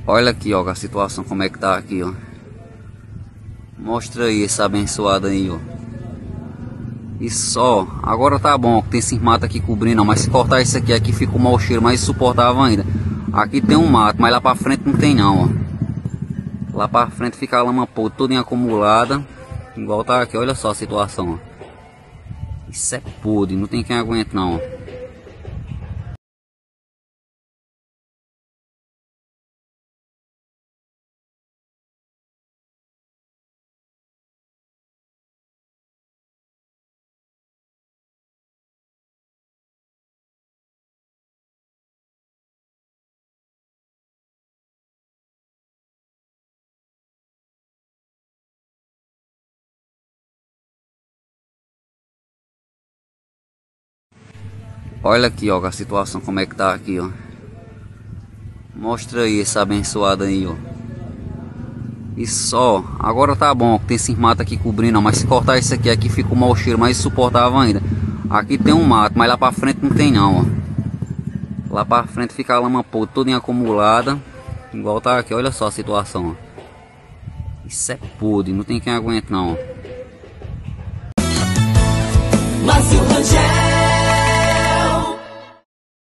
Olha aqui, ó, a situação como é que tá aqui, ó. Mostra aí esse abençoado aí, ó. E só, agora tá bom, tem esses matos aqui cobrindo, mas se cortar isso aqui fica um mau cheiro mais insuportável ainda. Aqui tem um mato, mas lá pra frente não tem não, ó. Lá pra frente fica a lama podre, toda acumulada. Igual tá aqui, olha só a situação, ó. Isso é podre, não tem quem aguente não, ó. Olha aqui, ó, a situação como é que tá aqui, ó. Mostra aí esse abençoado aí, ó. E só, agora tá bom, tem esses matos aqui cobrindo, mas se cortar isso aqui fica um mau cheiro mais insuportável ainda. Aqui tem um mato, mas lá pra frente não tem não, ó. Lá pra frente fica a lama podre, toda acumulada. Igual tá aqui, olha só a situação, ó. Isso é podre, não tem quem aguente não, ó. Márcio Rangel.